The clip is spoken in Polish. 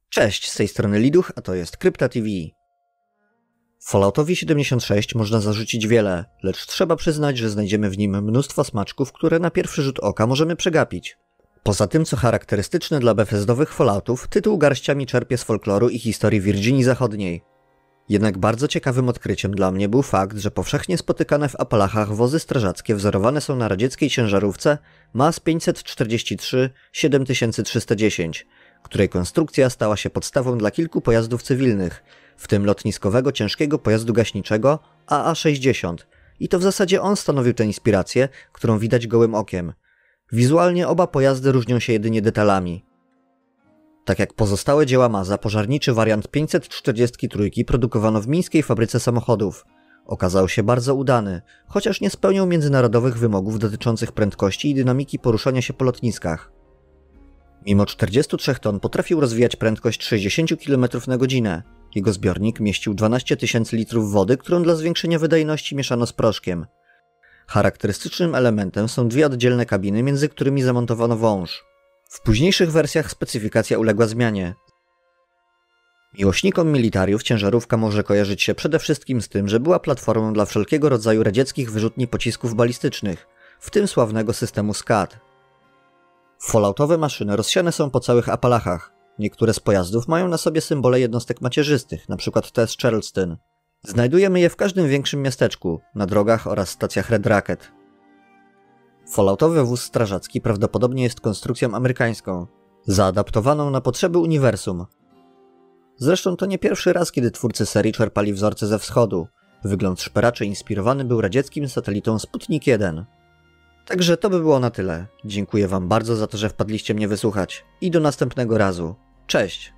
Cześć, z tej strony Liduch, a to jest Krypta TV. Falloutowi 76 można zarzucić wiele, lecz trzeba przyznać, że znajdziemy w nim mnóstwo smaczków, które na pierwszy rzut oka możemy przegapić. Poza tym, co charakterystyczne dla Bethesdowych Falloutów, tytuł garściami czerpie z folkloru i historii Wirginii Zachodniej. Jednak bardzo ciekawym odkryciem dla mnie był fakt, że powszechnie spotykane w Appalachach wozy strażackie wzorowane są na radzieckiej ciężarówce MAZ 543 7310, której konstrukcja stała się podstawą dla kilku pojazdów cywilnych, w tym lotniskowego ciężkiego pojazdu gaśniczego AA-60, i to w zasadzie on stanowił tę inspirację, którą widać gołym okiem. Wizualnie oba pojazdy różnią się jedynie detalami. Tak jak pozostałe dzieła Maza, pożarniczy wariant 543 produkowano w mińskiej fabryce samochodów. Okazał się bardzo udany, chociaż nie spełniał międzynarodowych wymogów dotyczących prędkości i dynamiki poruszania się po lotniskach. Mimo 43 ton potrafił rozwijać prędkość 60 km na godzinę. Jego zbiornik mieścił 12 000 litrów wody, którą dla zwiększenia wydajności mieszano z proszkiem. Charakterystycznym elementem są dwie oddzielne kabiny, między którymi zamontowano wąż. W późniejszych wersjach specyfikacja uległa zmianie. Miłośnikom militariów ciężarówka może kojarzyć się przede wszystkim z tym, że była platformą dla wszelkiego rodzaju radzieckich wyrzutni pocisków balistycznych, w tym sławnego systemu SCAD. Falloutowe maszyny rozsiane są po całych Appalachach. Niektóre z pojazdów mają na sobie symbole jednostek macierzystych, np. te z Charleston. Znajdujemy je w każdym większym miasteczku, na drogach oraz stacjach Red Racket. Falloutowy wóz strażacki prawdopodobnie jest konstrukcją amerykańską, zaadaptowaną na potrzeby uniwersum. Zresztą to nie pierwszy raz, kiedy twórcy serii czerpali wzorce ze wschodu. Wygląd szperaczy inspirowany był radzieckim satelitą Sputnik 1. Także to by było na tyle. Dziękuję wam bardzo za to, że wpadliście mnie wysłuchać. I do następnego razu. Cześć!